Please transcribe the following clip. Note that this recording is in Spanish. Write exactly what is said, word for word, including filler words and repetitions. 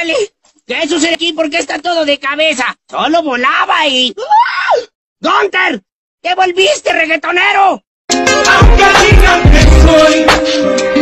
¡Órale! ¿Qué sucede aquí? ¿Por qué está todo de cabeza? Solo volaba y... ¡Ah! ¡Gunter! ¡Te volviste reggaetonero! Aunque digan que soy